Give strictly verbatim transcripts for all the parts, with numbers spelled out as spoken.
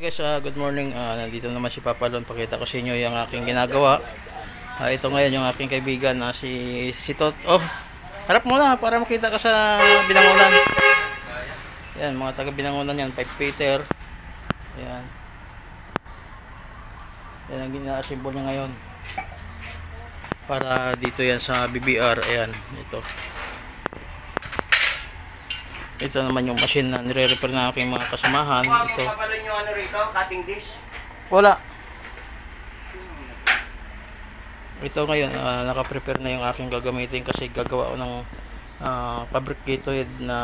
guys, uh, good morning. Uh, nandito naman si Papa Lon. Pakita ko sa inyo yung aking ginagawa. Uh, ito ngayon yung aking kaibigan na uh, si si Tot. Oh, harap muna para makita ka sa Binangonan. Yan, mga taga Binangonan yan, Pipe Peter. Yan. Yan ang gina-assemble niya ngayon. Para dito yan sa B B R. Ayan, ito. Ito naman yung machine na nire-repair na aking mga kasamahan. Ito. Papalon yung ano rito, cutting dish? Wala. Ito ngayon, uh, naka-prepare na yung aking gagamitin kasi gagawa ko ng uh, fabricated na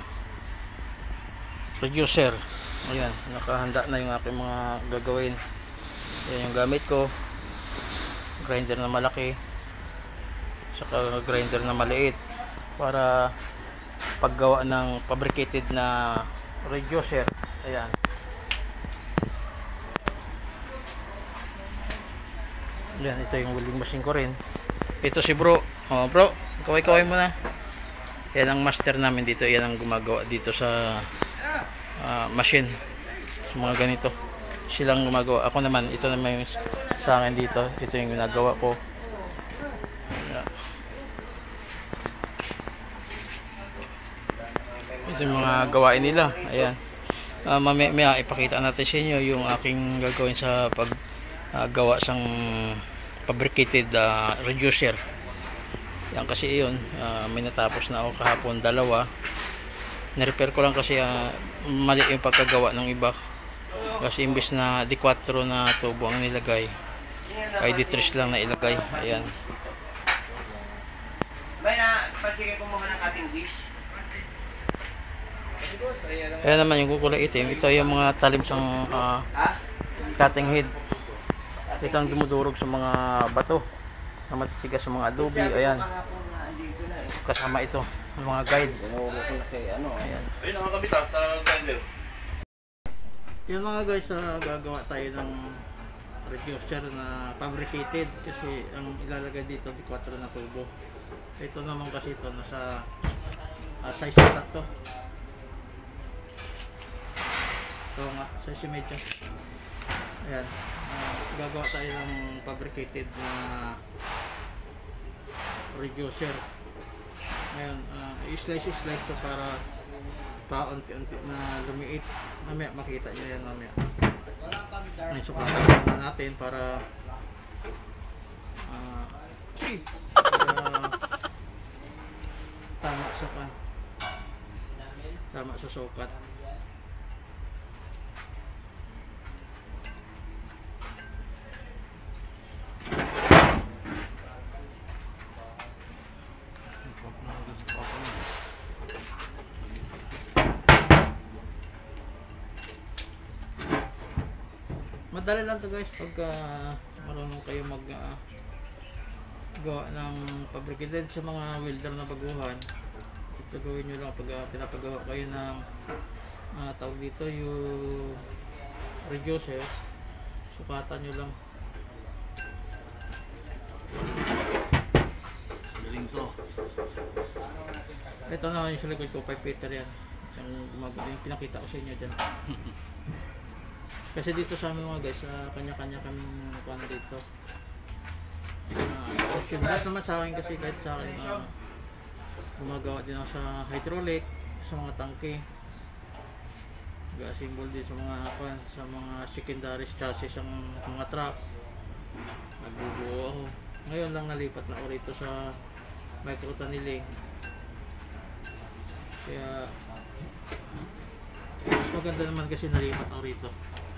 reducer. Ayan, nakahanda na yung aking mga gagawin. Ayan yung gamit ko. Grinder na malaki. Saka grinder na maliit. Para paggawa ng fabricated na reducer. Ayan. Ayan, ito yung welding machine ko rin. Ito si bro. Oh, bro, kaway-kaway mo na. Yan ang master namin dito. Yan ang gumagawa dito sa uh, machine. Sa mga ganito. Silang gumagawa. Ako naman, ito naman yung sa akin dito. Ito yung ginagawa ko. Ito yung mga gawain nila. Ayan. Uh, mamaya, maya ipakita natin sa inyo yung aking gagawin sa paggawa uh, sang fabricated uh, reducer. Yan kasi yun. Uh, may natapos na ako kahapon, dalawa. Nirepair ko lang kasi uh, mali yung pagkagawa ng iba. Kasi imbis na D four na tubo ang nilagay, ay D three lang na ilagay. Ayan. Baya, pasigay ko muna ng cutting dish. Ayan naman yung kukulay itim. Ito yung mga talim sang uh, cutting head. Ito ang dumudurog sa mga bato na matitigas sa mga adobe. Ayan. Kasama ito ang mga guide. Ayan. Ayun ang kabita sa grinder. Yan mga guys, uh, gagawa tayo ng reducer na fabricated kasi ang ilalagay dito D four na turbo. Ito naman kasi ito nasa uh, size na to. Ito nga, size medyo. Ayan. Uh, gagawa tayo ng fabricated na reducer. Ngayon, uh, i-slice-slice to para paunti-unti na lumiit. Mamaya makita nyo yan mamaya. Ngayon, sukatan na natin para uh, para tama sa kan tama sa sukat. Madali lang to guys pag uh, marunong kayo mag uh, gawa ng fabricated sa mga welder na baguhan. Ito gawin nyo lang pag uh, pinapagawa kayo ng uh, tawag dito yung reducer, sukatan nyo lang. Galing to. Ito na yung sa likod ko, Pipe Peter yan. Yung gumagawa, yung pinakita ko sa inyo dyan. Kasi dito sa amin mga guys, uh, kanya-kanya kami kuhan dito. Uh, option lahat naman sa akin kasi kahit sa akin uh, gumagawa din ako sa hydraulic, sa mga tangke. Nag-assemble din sa mga kuhan, sa mga secondary chassis ng mga truck. Nagbubuo ako. Ngayon lang nalipat na ako rito sa micro tunneling. Kaya maganda naman kasi nalipat ako rito.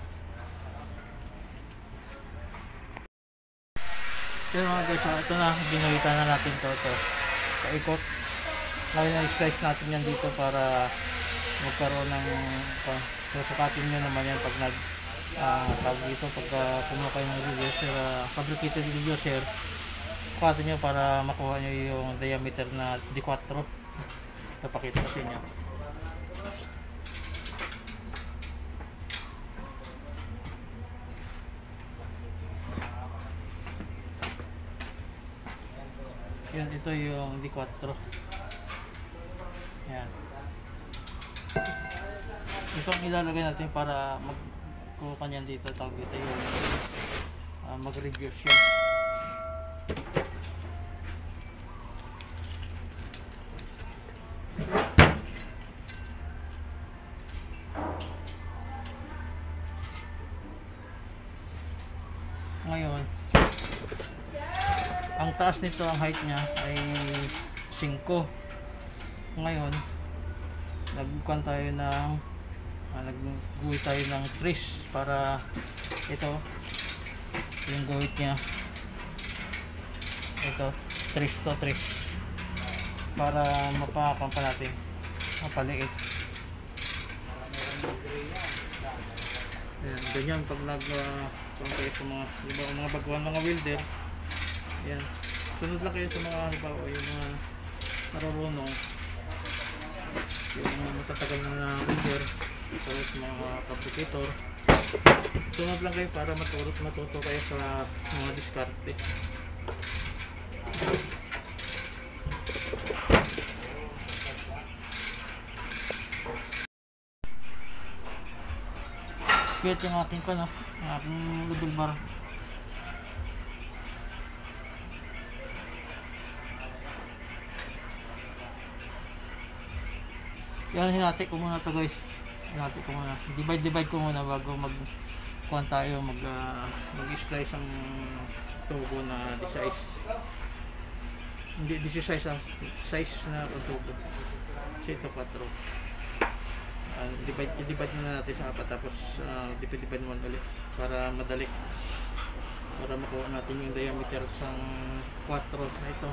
Pero mga guys, ito na, ginuhitan na natin to, ito paikot. Ngayon na i-slice natin yan dito para magkaroon ng uh, susukatin nyo naman yan pag nag uh, tawag dito, pag uh, kumuha kayo ng reducer, uh, fabricated reducer, sukatin nyo para makuha nyo yung diameter na D four. Napakita ko sa inyo. Yan, ito yung D four. Yan. Ito ang ilalagay natin para mag ko kanyan dito, tawag dito yung uh, mag-reduce siya. Ngayon, ang taas nito, ang height niya ay five. Ngayon, nagbukan tayo ng uh, nagguhit tayo ng trees para ito yung guhit niya, ito trees to trees para mapakan pa natin, mapaliit. Ayan, ganyan pag nag uh, kayo sa mga, diba, mga baguhan, mga welder. Ayan, sunod lang kayo sa mga halimbawa yung mga marurunong, yung mga matatagal na welder, tapos mga fabricator. Sunod lang kayo para matulot matuto kayo sa mga diskarte. Kaya yung aking ko, no? Ang aking level bar. Yan, hinati ko muna to guys. Hinati ko muna. Divide divide ko muna bago mag kuhan tayo, mag uh, mag-slice ang tubo na size. Hindi di size ang size na tubo. Ito four. Uh, divide divide muna natin sa apat, tapos uh, divide divide mo ulit para madali, para makuha natin yung diameter ng four na ito.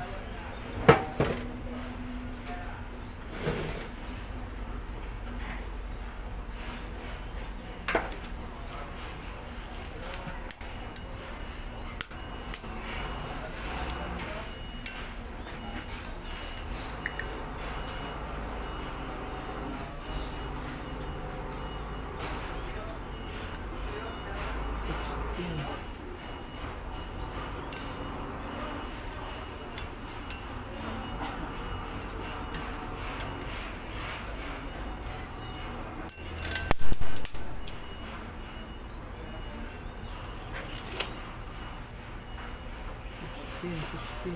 sixteen.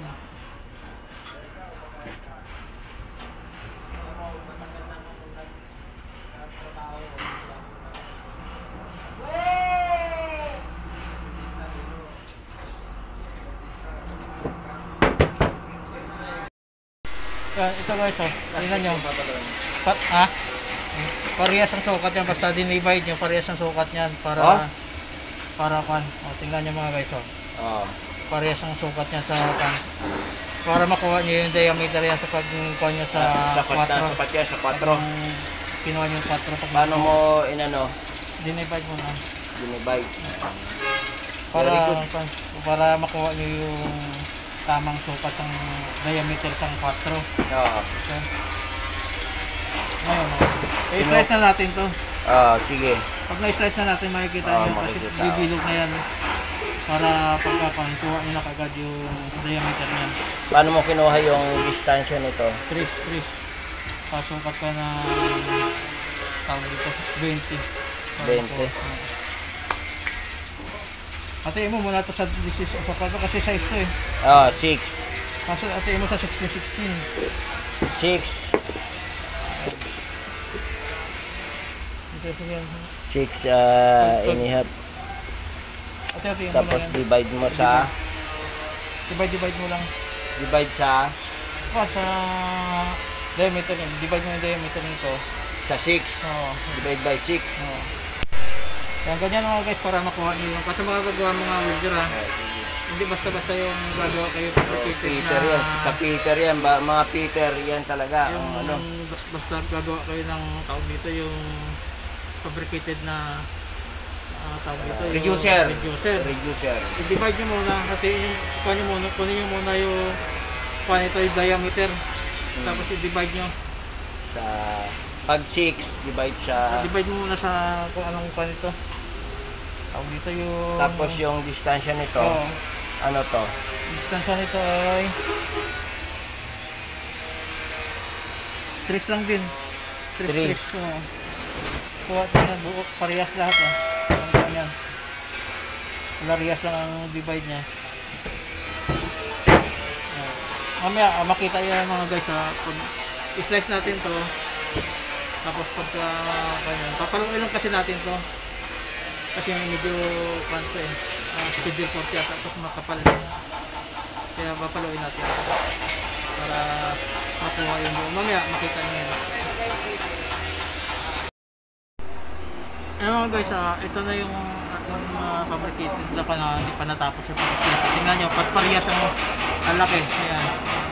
Yan, ito guys, oh. Tingnan nyo. Pat, ah? Parehas ang sukat yan. Basta dinivide nyo, parehas ang sukat yan. Para, oh? Para kan. O, tingnan nyo mga guys, oh. Oh. Parehas ang sukat niya sa kan. Para makuha nyo yung diameter yan sa pagkuha nyo sa four. Sapat yan sa four. Kinuha nyo yung four. Paano mo inano? Dinivide mo na. Dinivide. Para, para makuha nyo yung tamang sukat ng diameter ng four. Oo. Okay. Ngayon, oh. I-slice na natin to. Ah, sige. Pag na-slice na natin, makikita oh, nyo kasi bibilog na yan. Para pagkapantuwa nyo na kagad yung diameter niyan. Paano mo kinuha yung distansya nito? Trees, trees. Pasukat ka na tawag dito, twenty. twenty. Atiin mo muna ito sa sa pagka kasi size to eh. Ah, six. Kaso atiin mo sa sixteen, sixteen. six. six uh, and a half. Ate, ate, tapos divide mo sa divide divide mo lang. Divide sa pa sa diameter yun. Divide mo yung diameter nito sa six. Oo. Divide by six. Oo. Yan, ganyan mga guys para makuha niyo yung kasi magagawa mga welder ha. Hindi basta-basta yung gagawa kayo sa oh, Peter Peter na, yan. Sa Peter yan. Ba, mga Peter yan talaga. Yung ang, ano. basta gagawa kayo ng tawag dito yung fabricated na uh, tawag dito yung reducer. reducer. Reducer. I-divide nyo muna kasi yung kunin nyo muna, kunin nyo muna yung kunin ito yung diameter. Hmm. Tapos i-divide nyo. Sa pag six, divide sa i-divide mo muna sa kung anong kunin ito. Tawag dito yung tapos yung distansya nito. Oh, ano to? distansya nito ay tres lang din. tres. Oh. Kuha ito na buo, parehas lahat ah. yan. Lariyas lang ang divide niya. Ayan. Mamaya ah, makita yan mga guys ha. Pag i-slice natin to, tapos pagka ganyan, papaluin lang kasi natin to. Kasi medyo kanto eh. Uh, schedule forty yata, tapos makapal. Kaya papaluin natin para makuha yung buo. Mamaya makita niyo yan. Ayan mga guys, uh, ito na yung ating uh, fabricated na pa na hindi pa natapos yung pag-slice. Tingnan nyo, parehas ang ang laki. Ayan.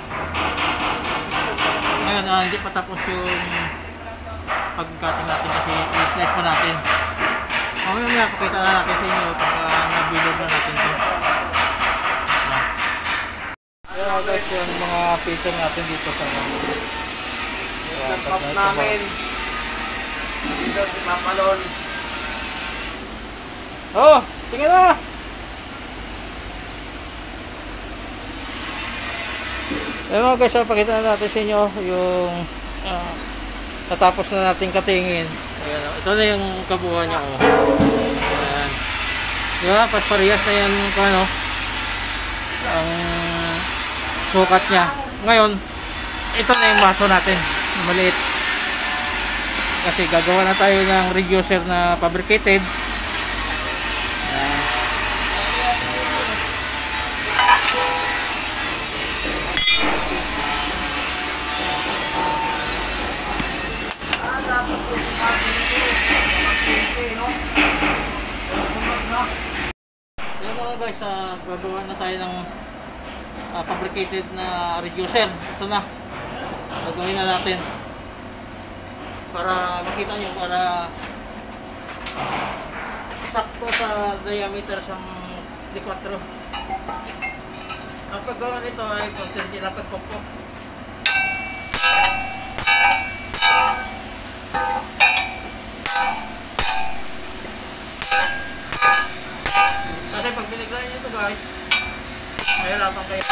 Ngayon, uh, hindi pa tapos yung pag-cutting natin kasi i-slice pa natin. Mamaya mamaya pakita na natin sa inyo pagka nabilog na natin ito. Ayan mga guys, yung mga feature natin dito sa Yung pop namin. Dito si Papalon. Oh, tingnan na! Ayan mga guys, pakita na natin sa inyo yung uh, natapos na natin katingin. Ayan, ito na yung kabuuan niya. Oh. Ayan. Diba? Parehas na yan kung ano, ang sukat niya. Ngayon, ito na yung maso natin. Maliit. Kasi gagawa na tayo ng reducer na fabricated. Ayan. Ayan mga guys, uh, gagawa na tayo ng uh, fabricated na reducer. Ito na, gagawin na natin para makita nyo, para sakto sa diameter sa D four. Ang paggawa nito ay konti dapat pokpok. Kasi pag biniglayan nyo ito guys, mahirapan kayo.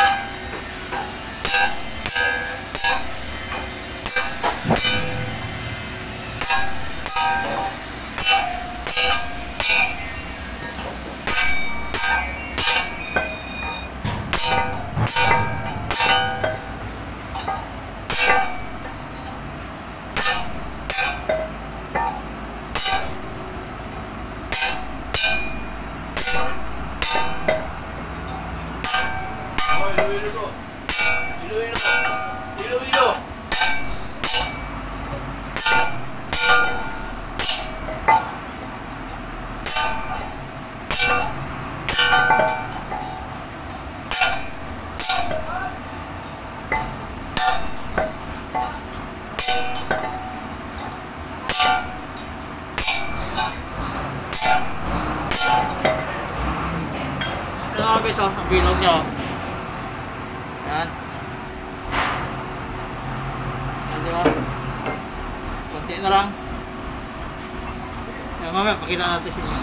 Ito guys, oh, ang bilog niya. Oh. Yan. Yan, diba? Kunti na lang. Yan, mamaya pakita natin siya.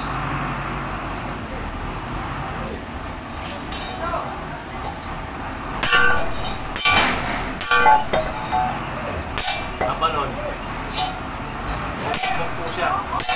Apa nun? Smoke po siya.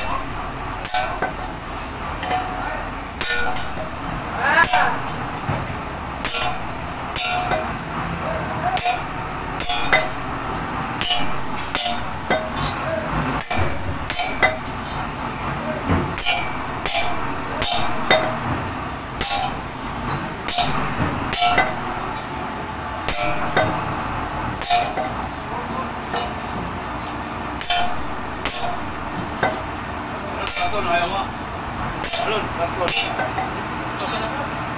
Karton, ayaw mo. Alon, karton. Okay na.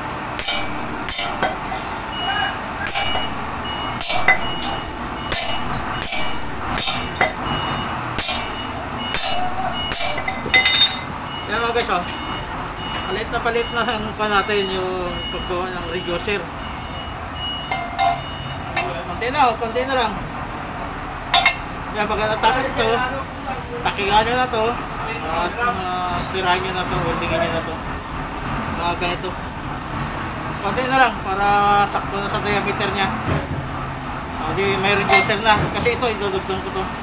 Yan mga guys, oh. Palit na palit na ang pa natin yung paggawa ng reducer. Konti na, oh, konti na lang. Yan, pagka natapos ito, takihan nyo na to. At uh, tirahan nyo na to, weldingin nyo na to. Mga ganito. Konti na lang para sakto na sa diameter nya. Uh, di may reducer na. Kasi ito, idudugtong ko to.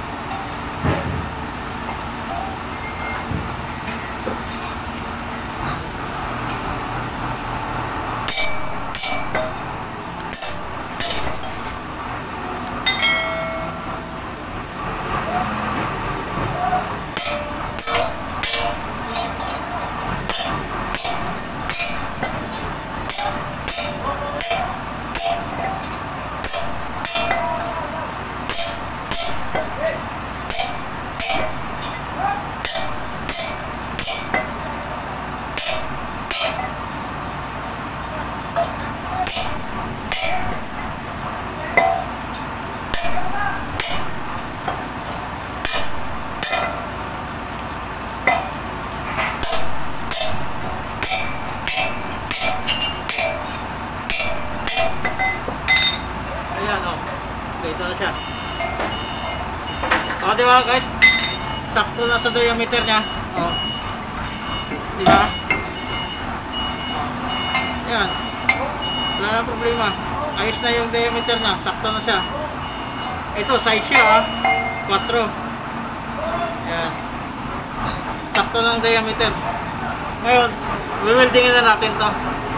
O, di ba guys? Sakto na sa diameter niya. O. Di ba? Yan. Wala na problema. Ayos na yung diameter niya. Sakto na siya. Ito, size siya ah. four. Yan. Sakto ng diameter. Ngayon, wiweldingin na natin to.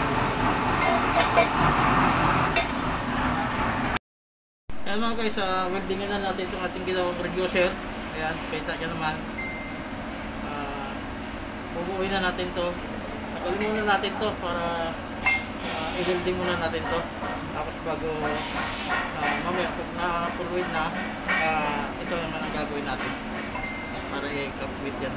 Ayan mga guys, uh, weldingin na natin itong ating ginawang reducer. Ayan, kita nyo naman. Uh, bubuuin na natin to. Tagalin muna natin to para uh, i-welding muna natin to. Tapos bago uh, mamaya pag na-purwid na, uh, ito naman ang gagawin natin para i-complete yan.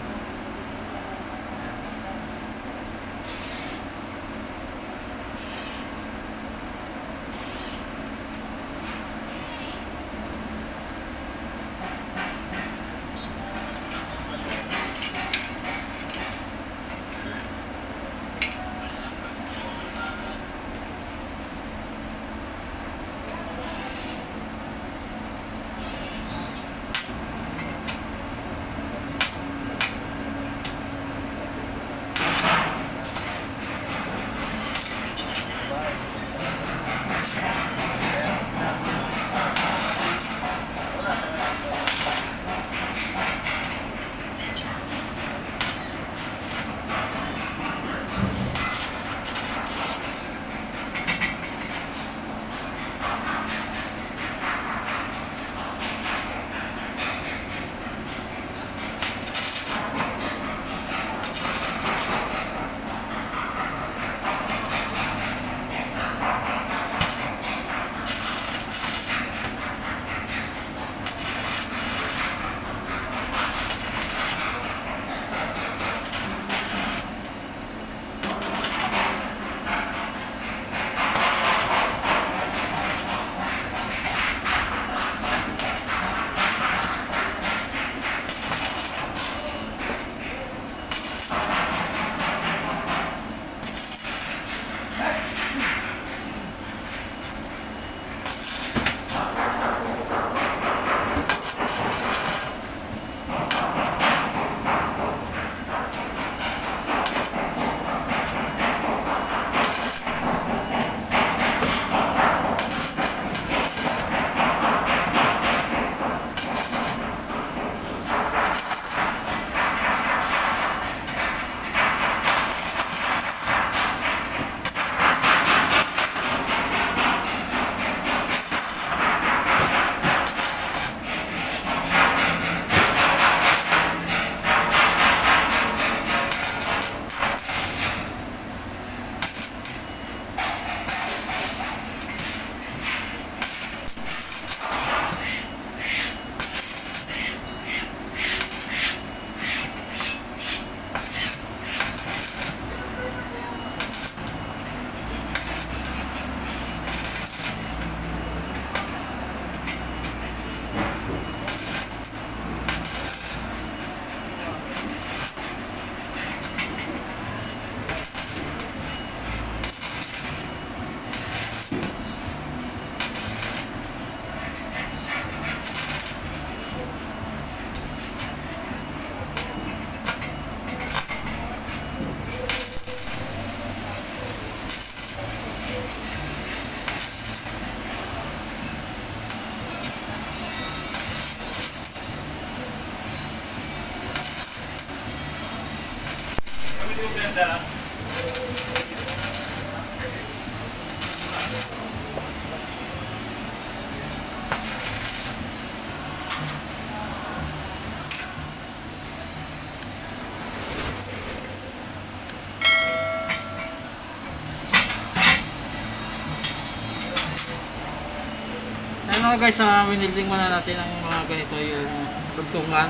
Ano guys, uh, winilding muna natin ang mga ganito yung dugtungan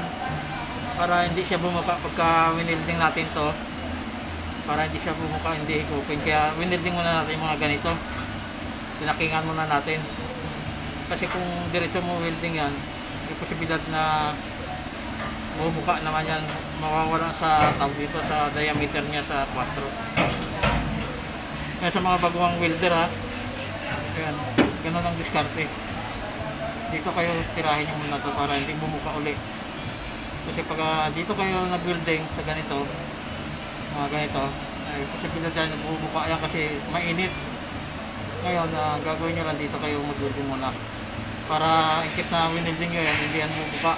para hindi siya bumuka pagka winilding natin to, para hindi siya bumuka, hindi higupin. Kaya winilding muna natin yung mga ganito, tinakingan muna natin kasi kung diretso mo welding yan, may posibilidad na bumuka naman yan, mawawala sa tawag dito sa diameter niya sa four. Kaya sa mga baguhang welder ha, ayan, ganun ang diskarte. dito kayo tirahin nyo muna to para hindi bumuka uli. Kasi pag uh, dito kayo nag-welding sa ganito, mga ganito, ay posibilidad dyan na bumuka yan kasi mainit. Ngayon, uh, gagawin nyo lang dito kayo mag-welding muna para in case na winilding nyo yan, hindi yan bumuka.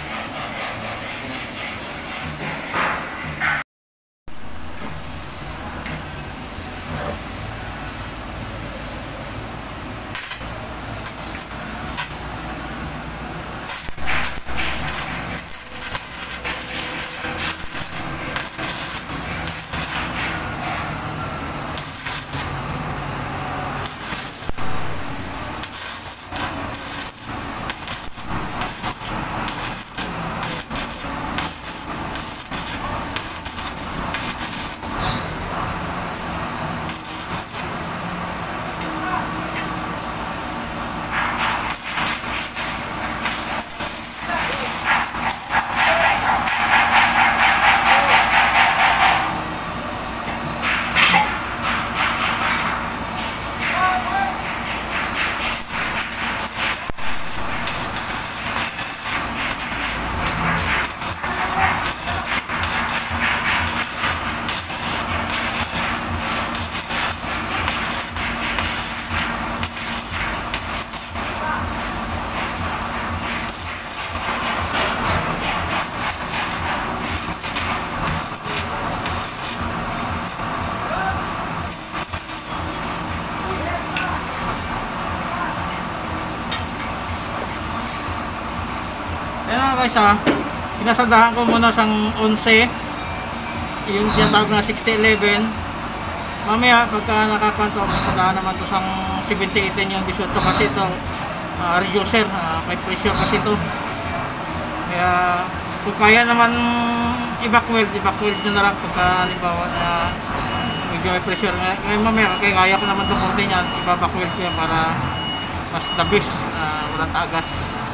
Ayan guys ha, pinasandahan ko muna sang eleven, yung tinatawag na sixty eleven. Mamaya pagka nakakanto, pinasandahan naman to sang seventy eighteen yung eighteen kasi ito uh, reducer, uh, may pressure kasi ito. Kaya kung kaya naman i-back weld, i-back weld nyo na lang pagka halimbawa na medyo may pressure. Ngayon mamaya kaya kaya ko naman ito konti niyan, i-back weld ko yan para mas tabis, uh, walang tagas.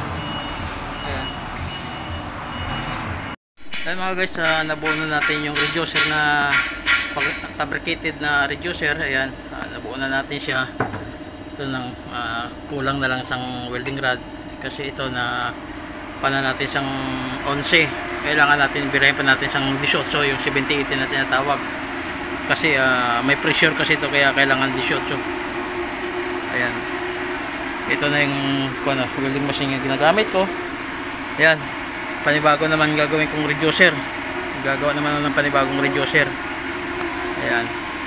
Ayan mga guys, uh, nabuo na natin yung reducer na fabricated na reducer. Ayan, uh, nabuo na natin siya. Ito nang uh, kulang na lang sang welding rod kasi ito na pana natin sang eleven. Kailangan natin birahin pa natin sang eighteen, so yung seventy eighteen na tinatawag kasi uh, may pressure kasi ito kaya kailangan eighteen. Ayan, ito na yung ano, welding machine na ginagamit ko. Ayan, panibago naman gagawin kong reducer, gagawa naman ng panibagong reducer. Ayan.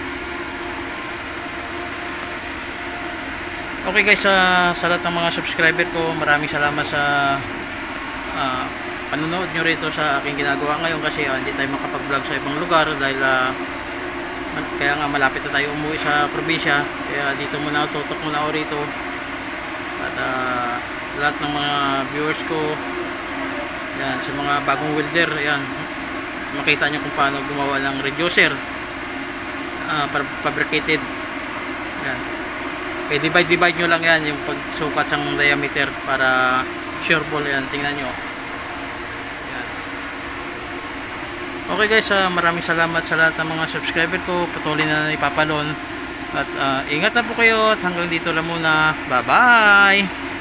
Okay guys, uh, sa lahat ng mga subscriber ko, maraming salamat sa uh, panonood nyo rito sa aking ginagawa ngayon kasi uh, hindi tayo makapag vlog sa ibang lugar dahil uh, kaya nga malapit na tayo umuwi sa probinsya, kaya dito muna tutok muna ako rito. At uh, lahat ng mga viewers ko, yan, sa mga bagong welder, yan, makita nyo kung paano gumawa ng reducer uh, fabricated. Yan, okay, divide divide nyo lang yan yung pagsukat ng diameter para sure ball. Yan, tingnan nyo. Yan. Okay guys, uh, maraming salamat sa lahat ng mga subscriber ko, patuloy na ipapalon at uh, ingat na po kayo at hanggang dito lang muna. Bye bye.